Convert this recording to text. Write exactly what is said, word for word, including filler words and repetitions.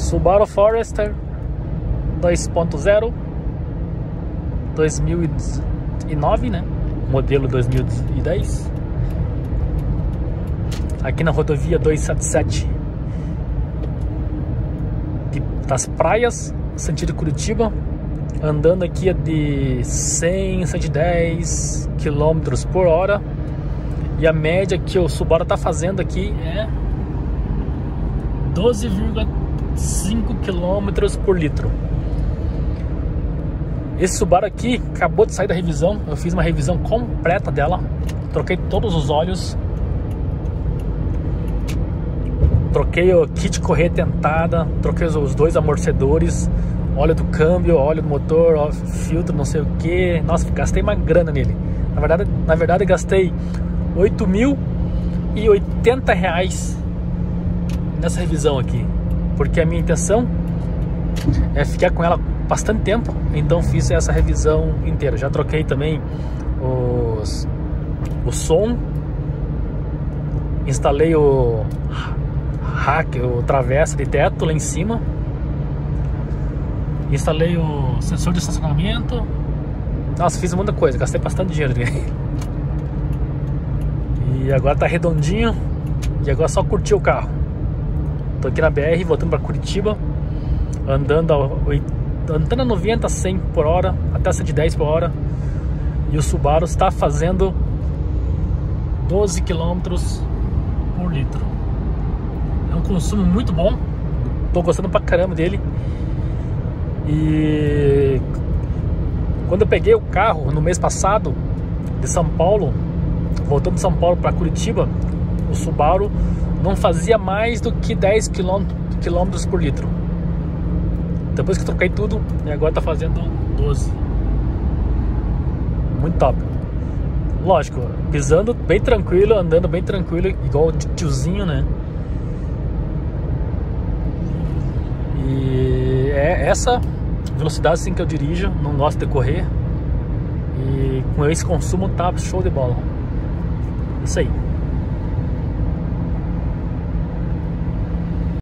Subaru Forester dois ponto zero, dois mil e nove, né? Modelo dois mil e dez. Aqui na rodovia duzentos e setenta e sete de, das Praias, sentido Curitiba. Andando aqui é de cem, cento e dez quilômetros por hora. E a média que o Subaru tá fazendo aqui é doze vírgula cinco quilômetros por litro. Esse Subaru aqui acabou de sair da revisão. Eu fiz uma revisão completa dela. Troquei todos os óleos. Troquei o kit correia tentada. Troquei os dois amortecedores. Óleo do câmbio, óleo do motor, filtro, não sei o que. Nossa, gastei uma grana nele. Na verdade, na verdade gastei oito mil e oitenta reais nessa revisão aqui. Porque a minha intenção é ficar com ela bastante tempo. Então fiz essa revisão inteira. Já troquei também os, o som. Instalei o rack, o travessa de teto lá em cima. Instalei o sensor de estacionamento. Nossa, fiz muita coisa, gastei bastante dinheiro nele. E agora tá redondinho. E agora é só curtir o carro. Tô aqui na B R, voltando pra Curitiba. Andando a, andando a noventa, cem por hora, até cento e dez por hora. E o Subaru está fazendo doze quilômetros por litro. É um consumo muito bom. Tô gostando pra caramba dele. E quando eu peguei o carro no mês passado de São Paulo, voltando de São Paulo para Curitiba, o Subaru não fazia mais do que dez quilômetros por litro. Depois que eu troquei tudo, e agora tá fazendo doze. Muito top. Lógico, pisando bem tranquilo, andando bem tranquilo, igual o tiozinho, né? E é essa velocidade assim que eu dirijo, não gosto de correr. E com esse consumo tá show de bola. Isso aí.